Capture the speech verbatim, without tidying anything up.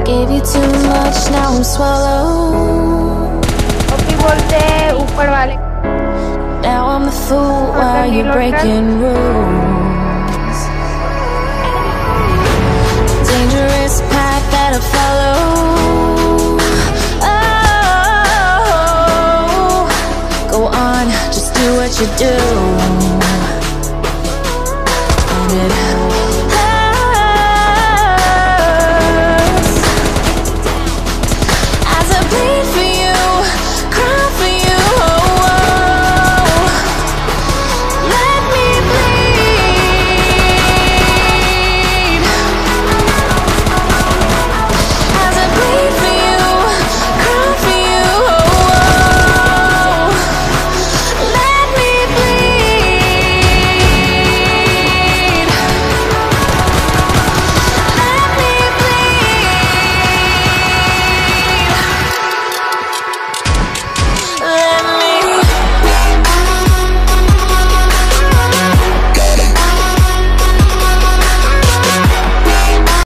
Gave you too much, now I'm swallowed. Okay बोलते ऊपर वाले Now I'm the fool while you're breaking rules. Dangerous path that I follow. Oh, go on, just do what you do.